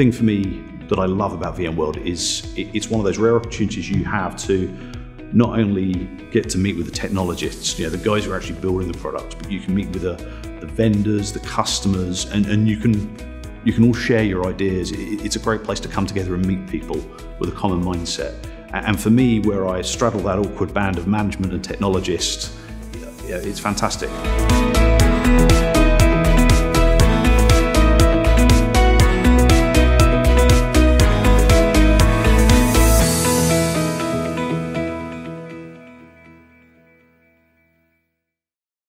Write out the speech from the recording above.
thing for me that I love about VMworld is it's one of those rare opportunities you have to not only get to meet with the technologists, the guys who are actually building the products, but you can meet with the vendors, the customers, and you can all share your ideas. It's a great place to come together and meet people with a common mindset. And for me, where I straddle that awkward band of management and technologist, it's fantastic.